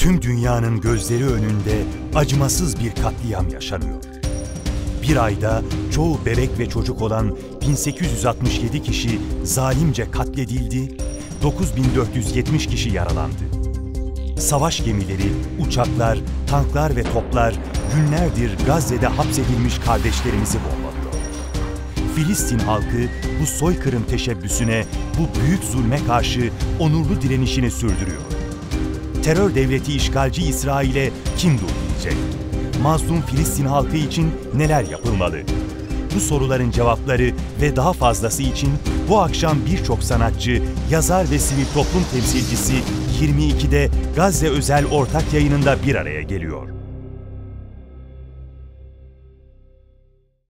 Tüm dünyanın gözleri önünde acımasız bir katliam yaşanıyor. Bir ayda çoğu bebek ve çocuk olan 1867 kişi zalimce katledildi, 9470 kişi yaralandı. Savaş gemileri, uçaklar, tanklar ve toplar günlerdir Gazze'de hapsedilmiş kardeşlerimizi bombalıyor. Filistin halkı bu soykırım teşebbüsüne, bu büyük zulme karşı onurlu direnişini sürdürüyor. Terör devleti işgalci İsrail'e kim dur diyecek? Mazlum Filistin halkı için neler yapılmalı? Bu soruların cevapları ve daha fazlası için bu akşam birçok sanatçı, yazar ve sivil toplum temsilcisi 22'de Gazze özel ortak yayınında bir araya geliyor.